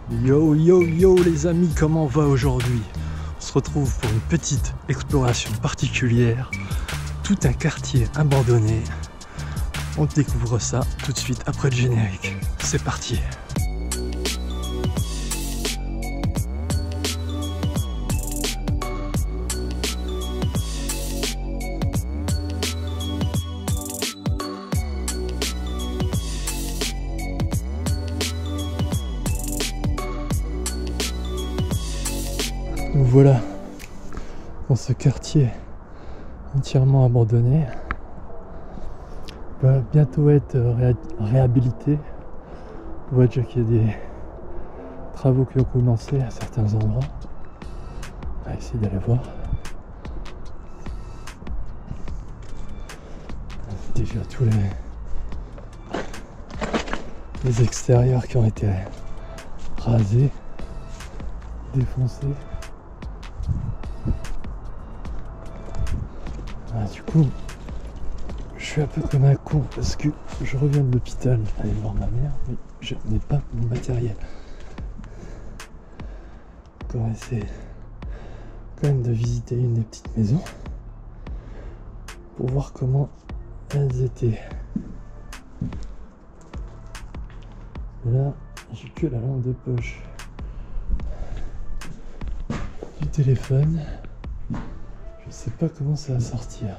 Yo yo yo les amis, comment on va aujourd'hui? On se retrouve pour une petite exploration particulière. Tout un quartier abandonné. On découvre ça tout de suite après le générique. C'est parti. Nous voilà dans ce quartier entièrement abandonné. Il va bientôt être réhabilité. On voit déjà qu'il y a des travaux qui ont commencé à certains endroits. On va essayer d'aller voir. Déjà tous les extérieurs qui ont été rasés, défoncés. Du coup, je suis un peu comme un con parce que je reviens de l'hôpital aller voir ma mère, mais je n'ai pas mon matériel. Donc on va essayer quand même de visiter une des petites maisons pour voir comment elles étaient. Et là, j'ai que la lampe de poche du téléphone. Je sais pas comment ça va sortir.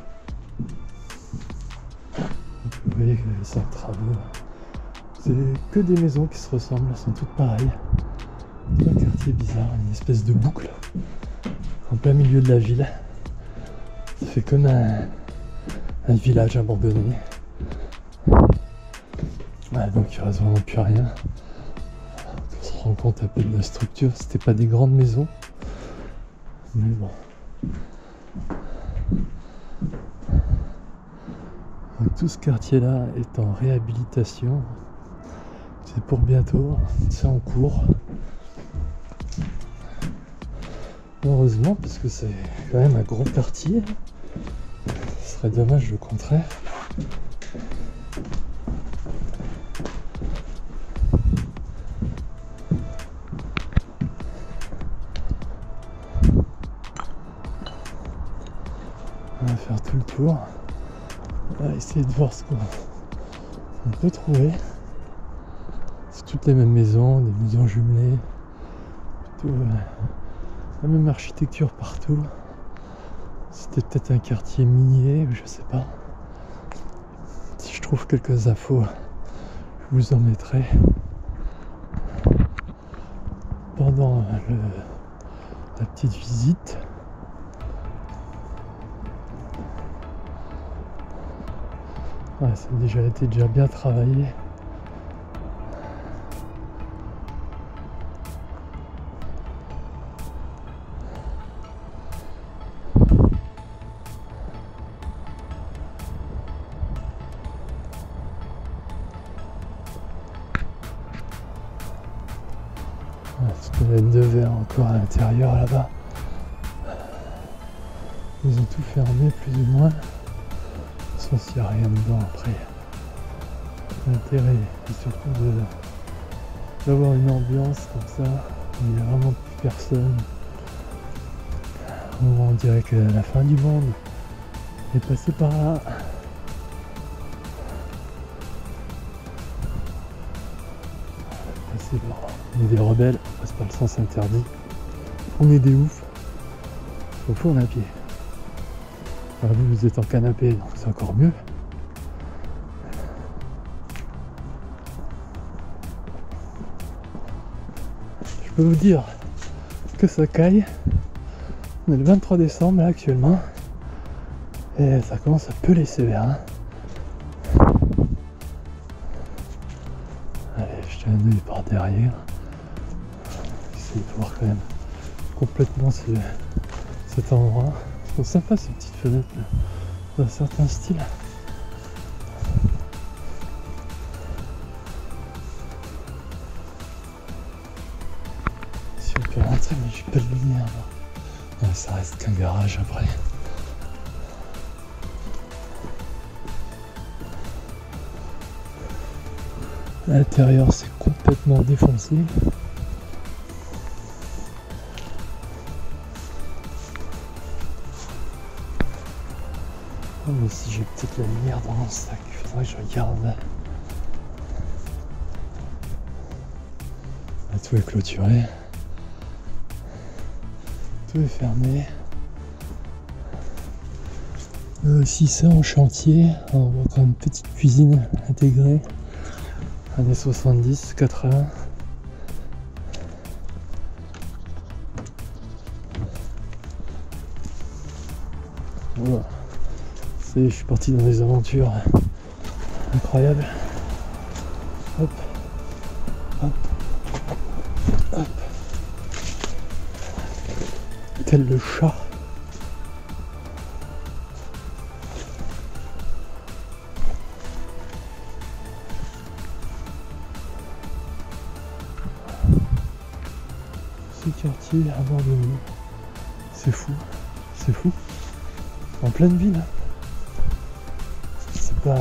Donc, vous voyez que c'est un travaux. C'est que des maisons qui se ressemblent, elles sont toutes pareilles. C'est un quartier bizarre, une espèce de boucle en plein milieu de la ville. Ça fait comme un village abandonné. Ouais, donc il reste vraiment plus rien. On se rend compte un peu de la structure. C'était pas des grandes maisons, mais bon. Donc, tout ce quartier-là est en réhabilitation. C'est pour bientôt, c'est en cours. Heureusement, parce que c'est quand même un gros quartier. Ce serait dommage le contraire. On va faire tout le tour. On va essayer de voir ce qu'on peut trouver. C'est toutes les mêmes maisons, des maisons jumelées. Plutôt la même architecture partout. C'était peut-être un quartier minier, je sais pas. Si je trouve quelques infos, je vous en mettrai pendant la petite visite. Ouais, ça a déjà été bien travaillé. Cette fenêtre de verre encore à l'intérieur là-bas. Ils ont tout fermé plus ou moins. S'il n'y a rien dedans après. L'intérêt est surtout d'avoir une ambiance comme ça, où il n'y a vraiment plus personne. On dirait que la fin du monde est passée par là. On est des rebelles, on passe pas le sens interdit. On est des oufs. Faut tourner à pied. Alors vous êtes en canapé, donc c'est encore mieux. Je peux vous dire que ça caille. On est le 23 décembre là actuellement. Et ça commence à peler sévère. Hein. Allez, je tiens un œil par derrière. Essayer de voir quand même complètement cet endroit. C'est sympa ces petites fenêtres là, dans un certain style. Si on peut rentrer, mais j'ai pas de lumière là. Ouais, ça reste qu'un garage après. L'intérieur c'est complètement défoncé. demander si j'ai peut-être la lumière dans mon sac. Il faudrait que je regarde. Là, tout est clôturé. Tout est fermé. Aussi c'est en chantier. On voit quand même une petite cuisine intégrée. Années 70, 80. Voilà. Je suis parti dans des aventures incroyables. Hop, hop, hop. Tel le chat. Ce quartier abandonné. C'est fou. C'est fou. En pleine ville. C'est pas...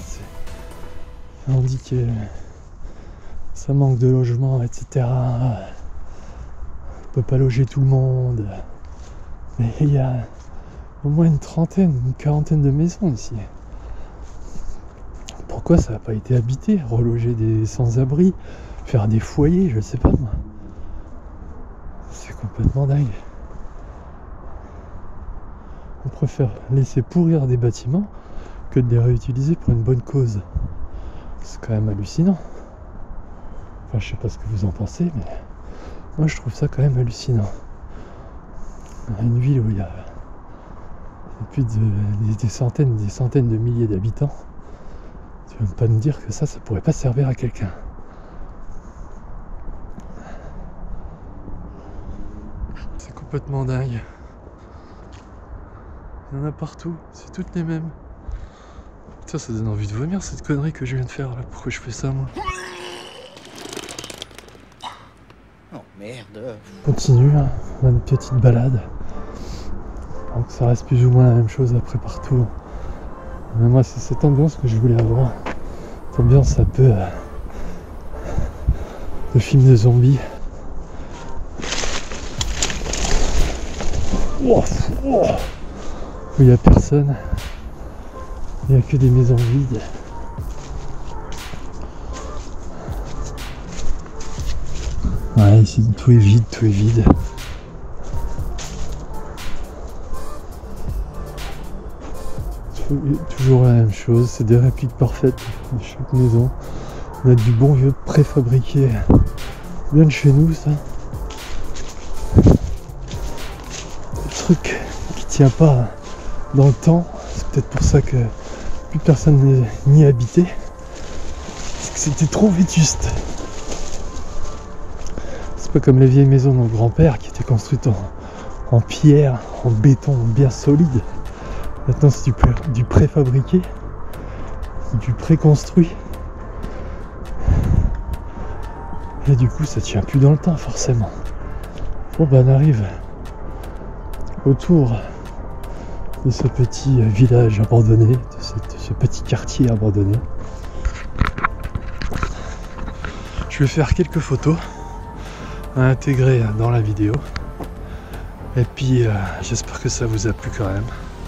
On dit que ça manque de logement, etc. On peut pas loger tout le monde. Mais il y a au moins une quarantaine de maisons ici. Pourquoi ça n'a pas été habité? Reloger des sans-abri, faire des foyers, je sais pas moi. C'est complètement dingue. On préfère laisser pourrir des bâtiments que de les réutiliser pour une bonne cause. C'est quand même hallucinant. Enfin, je sais pas ce que vous en pensez, mais moi je trouve ça quand même hallucinant. Une ville où il y a plus des centaines de milliers d'habitants, tu vas pas me dire que ça pourrait pas servir à quelqu'un. C'est complètement dingue. Il y en a partout, c'est toutes les mêmes. Ça donne envie de vomir cette connerie que je viens de faire là. Pourquoi je fais ça moi? Oh merde. Continue, hein. On a une petite balade. Donc ça reste plus ou moins la même chose après partout. Mais moi c'est cette ambiance que je voulais avoir. Cette ambiance un peu de film de zombies. Oh, oh. Où il n'y a personne. Il n'y a que des maisons vides. Ouais, ici tout est vide, tout est vide. Toujours la même chose, c'est des répliques parfaites de chaque maison. On a du bon vieux préfabriqué. Bien de chez nous ça. Le truc qui tient pas dans le temps, c'est peut-être pour ça que plus personne n'y habitait. C'est que c'était trop vétuste. C'est pas comme les vieilles maisons de nos grands-pères qui étaient construites en pierre, en béton bien solide. Maintenant c'est du préfabriqué, du préconstruit. Et du coup ça tient plus dans le temps forcément. Bon ben on arrive autour de ce petit village abandonné, de ce petit quartier abandonné. Je vais faire quelques photos à intégrer dans la vidéo. Et puis j'espère que ça vous a plu quand même.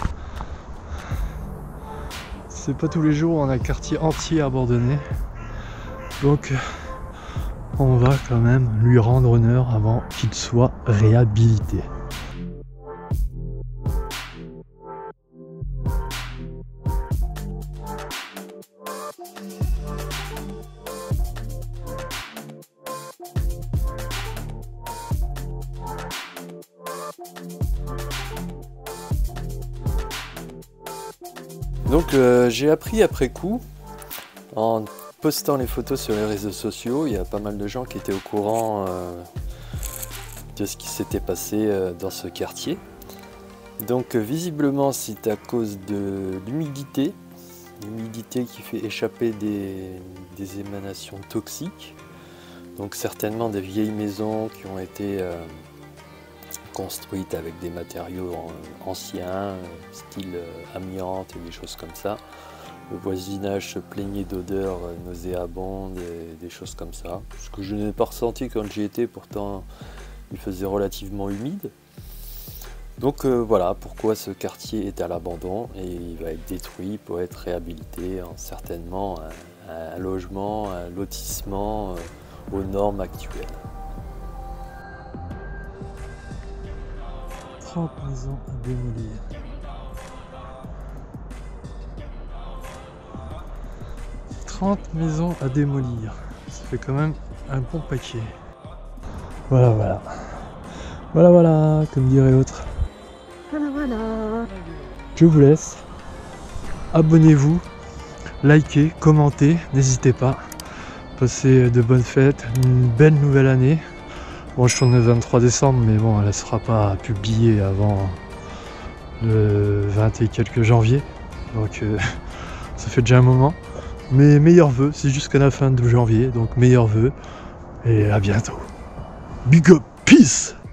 C'est pas tous les jours où on a un quartier entier abandonné. Donc on va quand même lui rendre honneur avant qu'il soit réhabilité. Donc j'ai appris après coup, en postant les photos sur les réseaux sociaux, il y a pas mal de gens qui étaient au courant de ce qui s'était passé dans ce quartier. Donc visiblement c'est à cause de l'humidité qui fait échapper des émanations toxiques. Donc certainement des vieilles maisons qui ont été construites avec des matériaux anciens, style amiante et des choses comme ça. Le voisinage se plaignait d'odeurs nauséabondes et des choses comme ça. Ce que je n'ai pas ressenti quand j'y étais, pourtant il faisait relativement humide. Donc voilà pourquoi ce quartier est à l'abandon et il va être détruit pour être réhabilité en certainement un logement, un lotissement aux normes actuelles. 30 maisons à démolir. Maisons à démolir. Ça fait quand même un bon paquet. Voilà, comme dirait l'autre. Voilà. Je vous laisse. Abonnez-vous, likez, commentez, n'hésitez pas. Passez de bonnes fêtes, une belle nouvelle année. Bon, je tourne le 23 décembre, mais bon, elle ne sera pas publiée avant le 20 et quelques janvier. Donc ça fait déjà un moment. Mes meilleurs vœux, c'est jusqu'à la fin de janvier, donc meilleurs vœux. Et à bientôt. Big up, peace!